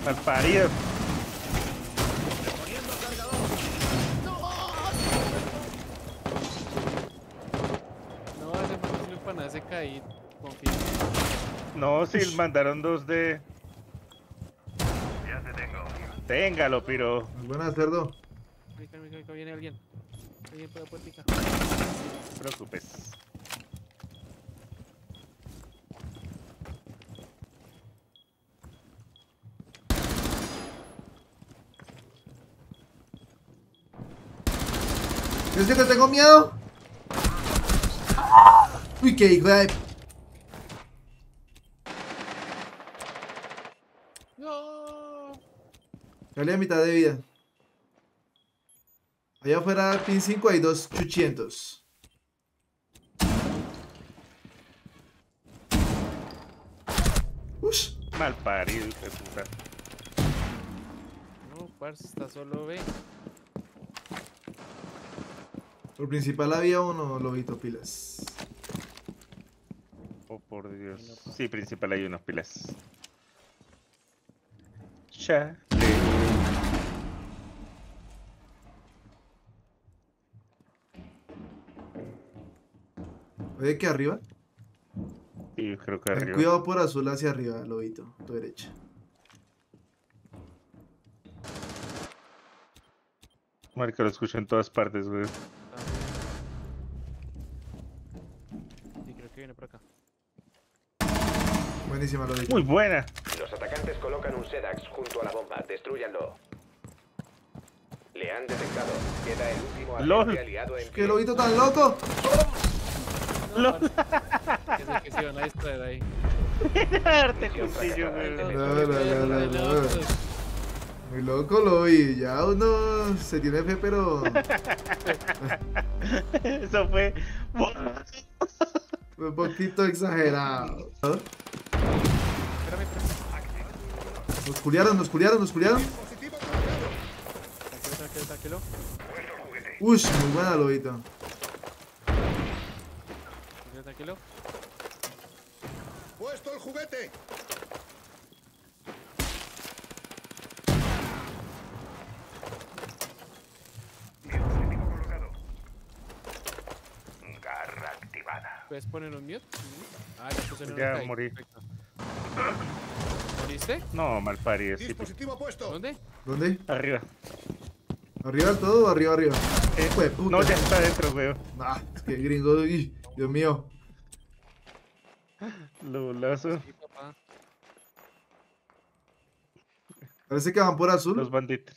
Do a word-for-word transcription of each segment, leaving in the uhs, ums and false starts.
Mal parido. Poniendo cargador. No, ese man no sirve para nada, ese caí. Confío. No, si Ush. mandaron dos de... Ya te tengo. Téngalo, piro. Muy buena, cerdo. Marica, marica, marica, viene alguien. Alguien por la puertica. No te preocupes. ¿Es que te tengo miedo? Uy, qué hijo de... No. Cali a mitad de vida. Allá afuera, pin cinco, hay dos chuchientos. Ush. Mal parido, hijo de puta. No, parce, está solo, ve. Por principal había uno, lobito, pilas. Oh, por Dios. Sí, principal hay unos pilas. Chale. Oye, que arriba. Sí, creo que Ten arriba. cuidado por azul hacia arriba, lobito, tu derecha. Marica, lo escucho en todas partes, güey. Sí, creo que viene por acá. Buenísima, lobito. Muy buena. Los atacantes colocan un Sedax junto a la bomba. Destrúyanlo. Le han detectado. Queda el último Lol. agente aliado en ¿Qué pie. lobito tan loco? No, parce. Que sé que se van a distraer ahí. Darte cuchillo, güey. No, no, no, no, no. Muy loco, lobi. Ya uno se tiene fe, pero... Eso fue. un poquito exagerado. Espérame, espérame. Nos culiaron, nos culiaron, nos culiaron. Dispositivo cargado. Tranquilo, tranquilo, tranquilo. Puesto el juguete. Ush, muy buena, lobito. Tranquilo, tranquilo. Puesto el juguete. Dispositivo colocado. Garra activada. ¿Puedes poner un mute? Ah, ya puse en un Ya kite, morí. perfecto. ¿Moriste? No, mal parido, sí. Dispositivo puesto. ¿Dónde? ¿Dónde? Arriba. ¿Arriba del todo o arriba, arriba? Eh, Hijo de puta. no, ya está adentro, güey. Ah, es que gringo, uy, Dios mío. Lo lazo. Sí, papá. Parece que van por azul. Los banditos.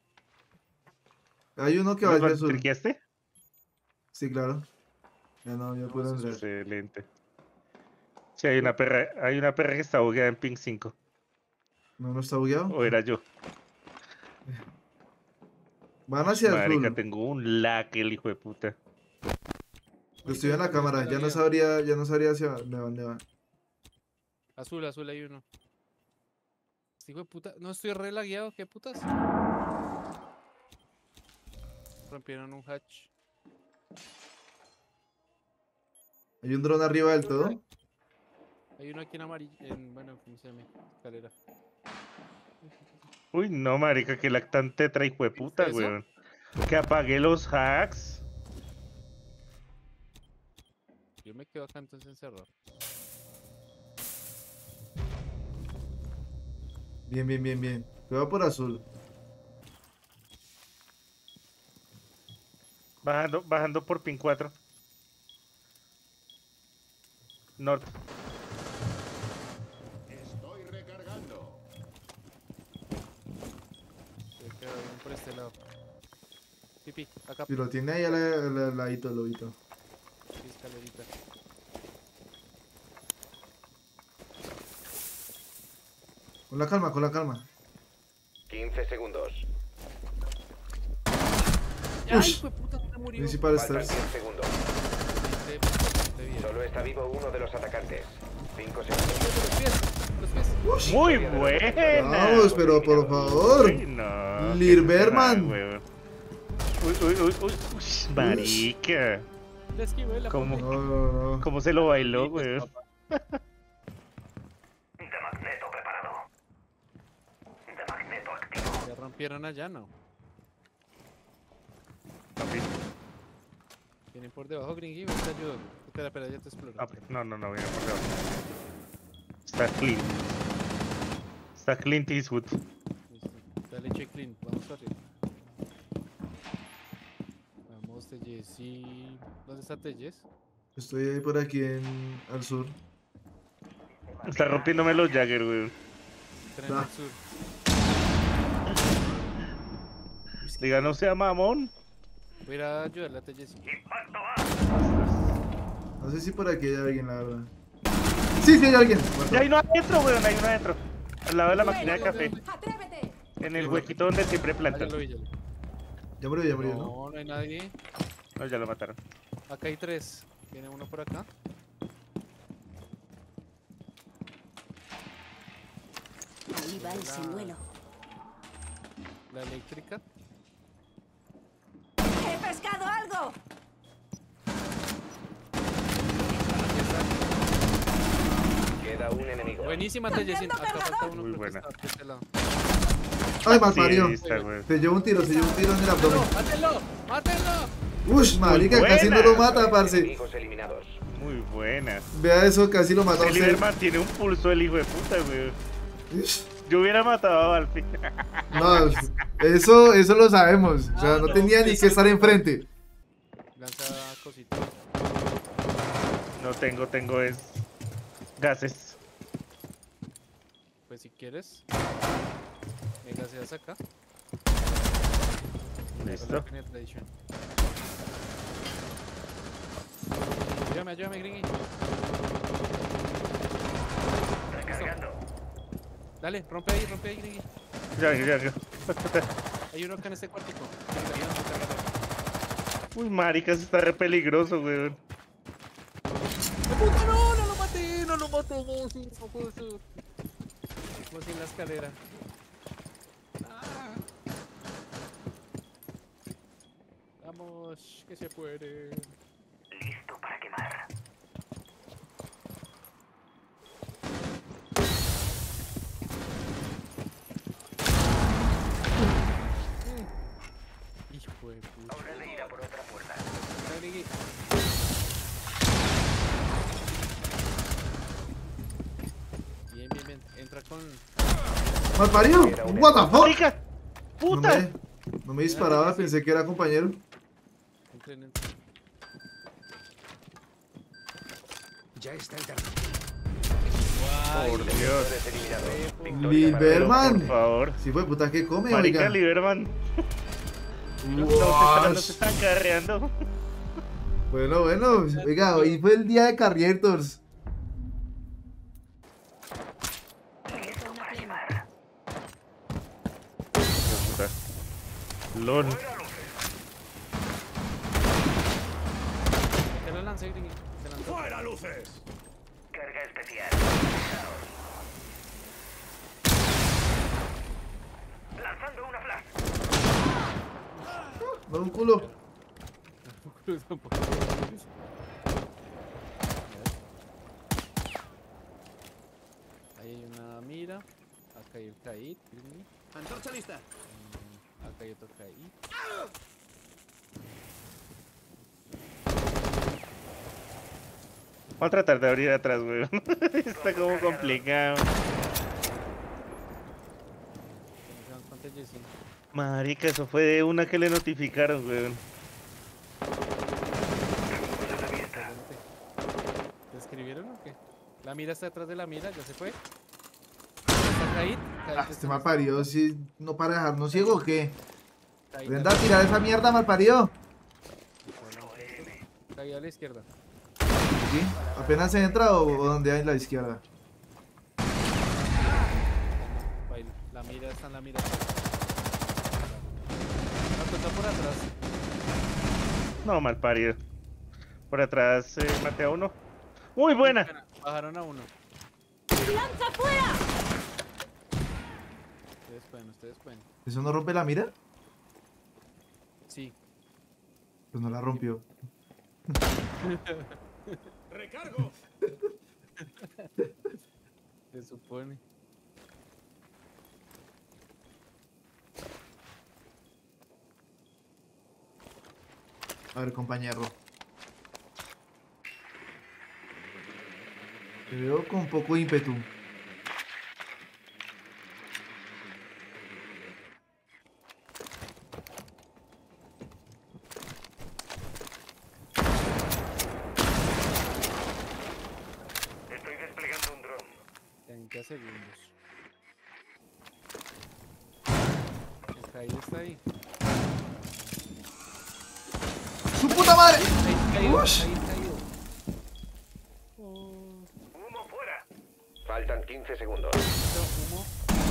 Hay uno que va ¿Los hacia banditos azul. triqueaste? Sí, claro. Ya no, ya puedo entrar. Excelente. Sí, hay una perra, hay una perra que está bugueada en ping cinco. No, no está bugueado. O era yo. Van hacia Marica, azul. tengo un lag, el hijo de puta. Estoy en la cámara, ya no sabría, ya no sabría hacia de dónde van. Azul, azul, hay uno. Este hijo de puta. No estoy re lagueado, ¿qué putas? Rompieron un hatch. Hay un dron arriba del todo. Hay uno aquí en amarillo. En, bueno, ¿cómo se llama? Escalera. Uy, no, marica, que lactante trae hijo de puta, ¿Eso? weón. Que apagué los hacks. Yo me quedo acá entonces encerrado. Bien, bien, bien, bien. Cuidado por azul. Bajando, bajando por pin cuatro. Norte. Estoy recargando. Yo quedo bien por este lado. Pipi, acá. Si lo tiene ahí al al- al ladito, el lobito. Sí, escalerita. Con la calma, con la calma. quince segundos. ¡Ay, Ush. hijo de puta! Se murió. Principal Faltan stairs. diez segundos. Bastante- bastante bien. Solo está vivo uno de los atacantes. cinco segundos. Los pies, los pies. Ush. Muy buena. Vamos, pero por favor. Uy, no. Lirberman. qué nada, Uy, uy, uy, uy, uy, marica. Le esquivé la ¿Cómo? pata. No, no, no. ¿Cómo se lo bailó, Sí, pues, weón? papá. De magneto preparado. De rompieron allá, ¿no? Papi, Vienen por debajo, Gringy, ven, te ayudo. Espera, espera, ya te exploro. papi. No, no, no, viene por debajo. Está clean. Está Clint Eastwood. Listo. Dale check clean, vamos arriba. Vamos, Telles, sí. ¿Dónde está Telles? Estoy ahí por aquí en al sur. Está rompiéndome los Jagger, weón. Tren Ah. al sur. Diga, no sea mamón. Voy a ir a ayudarle a Telles. No sé si por aquí hay alguien, la verdad. Sí, sí hay alguien. Muerto. Ya hay uno adentro, weón, hay uno adentro. Al lado de la máquina de café. ¡Atrévete! En el huequito donde siempre Ah, ya plantan. lo vi, ya lo vi. Ya murió, ya murió, ¿no? No, no hay nadie. No, ya lo mataron. Acá hay tres. Viene uno por acá. Ahí va el La- señuelo. La eléctrica. ¡He pescado algo! Aquí está. Queda un enemigo. Buenísima, Tellesin. Acá ¡Cambiando falta uno. Muy creo que buena. está por este lado. Ay, mal parió. Sí, está, weón. Se llevó un tiro, se llevó un tiro en el abdomen. ¡Mátelo! ¡Mátelo! Ush, marica, Muy casi no buena. lo mata, parce. Enemigos eliminados. Muy buena. Vea eso, casi lo mata a El usted. Lieberman tiene un pulso el hijo de puta, weón. Ush. Yo hubiera matado a Valfi. No, eso, eso lo sabemos. O sea, Ah, no no, tenía ni eso que estar no. enfrente. Lanza cositas. No tengo, tengo es gases. Pues si quieres. Me gaseas acá. Listo. Penetration. Ayúdame, ayúdame, Gringy. Recargando. Dale, rompe ahí, rompe ahí, Gringy. Ya, ya, ya. Hay uno acá en este cuartico. Que te ayuda a cargar. Uy, maricas, está re peligroso, weón. ¡De puta, no! ¡No lo maté! ¡No lo maté! ¡No, sí, no puedo ser! Vamos en la escalera. Ah. Vamos, que se puede. Listo para quemar. Hijo de puta. Hora de ir a por otra puerta. Dale, Gringy. Bien, bien, bien. Entra con. Mal parió. What the fuck. ¡Marica! No ¡Puta! me, no me disparaba, pensé que era compañero. Entren, entren. Ya está el terreno. Por Dios. Defensores eliminados. Huevo. Victoria para Pero, Lieberman. por favor. Sí, fue puta que come, Marica oiga. Lieberman. Los Uash. los están carreando. Bueno, bueno. Oiga, hoy fue el día de Carriers. Puta. LOL. Te lo lancé, Gringy. Te lanzó. ¡Fuera luces! Carga especial. Lanzando una flash. No, un culo. Cruza un poco. Ahí hay una mira. Acá hay el Kaid. Gringy. Antorcha lista. Mm, Acá hay otro Kaid. Vamos a tratar de abrir atrás, weón. Está como complicado. Vamos con Tellesin. Marica, eso fue de una que le notificaron, weón. Excelente. ¿Te escribieron o qué? La mira está detrás de la mira, ya se fue. ¿Está Kaid? Kaid Ah, está este en mal esta- parió, si no para dejarnos ciego o qué. Kaid Venga a tirar esa mierda, mal parió. Kaid a la izquierda. ¿Sí? ¿Apenas se entra o, o donde hay la izquierda? Baila. La mira está en la mira. La cuenta por atrás. No, mal parido. Por atrás eh, maté a uno. Muy buena. Bajaron a uno. ¡Lanza fuera! Ustedes pueden, ustedes pueden. ¿Eso no rompe la mira? Sí. Pues no la rompió. ¡Recargo! Se supone. A ver, compañero. Te veo con poco ímpetu. Estoy desplegando un dron. treinta segundos. El Kyle está ahí. ¡Su puta madre! Ahí caído, Ush. ahí caído. Humo fuera. Faltan quince segundos. Humo.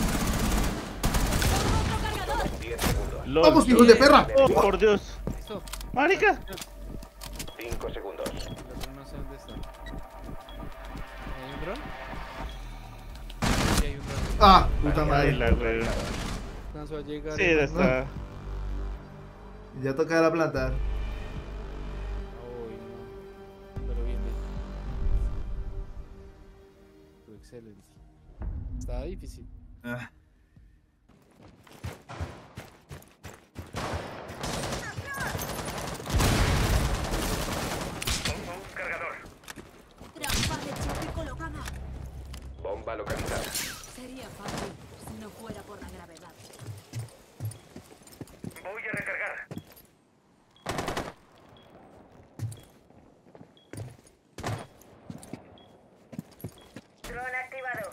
Otro cargador. diez segundos. LOL. ¡Vamos, hijos de perra! Oh, por Dios. Listo. Marica. cinco segundos. El otro no sé dónde está. ¿Hay un dron? Sí, hay un dron. ¡Ah! Puta Ay, madre. la wea. Alcanzó a llegar. Sí, el- está. Ya tocará plantar. Uy, no. Pero bien, bien. Fue excelente. Estaba difícil. Ah. Pongo un cargador. Trampa de choque colocada. Bomba localizada. Sería fácil si no fuera por la gravedad. Voy a recargar. Dron activado.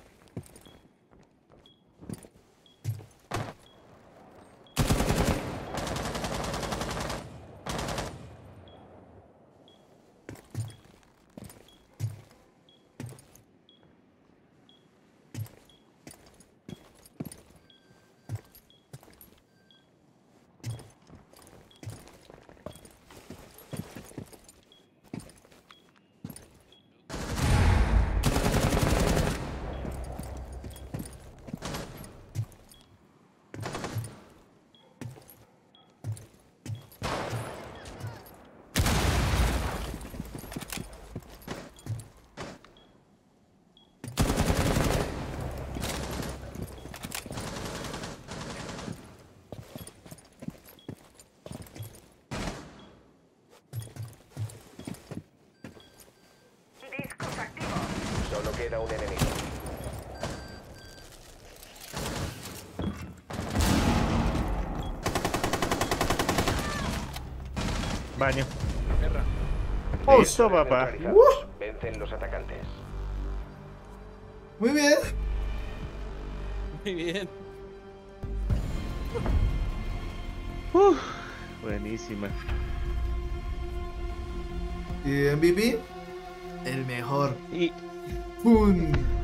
Discos activos. Solo queda un enemigo. Baño. Perra. Listo, papá. Neutralizados. Vencen los atacantes. Muy bien. Muy bien. Uf, buenísima. Y M V P, el mejor. Y ¡Pum!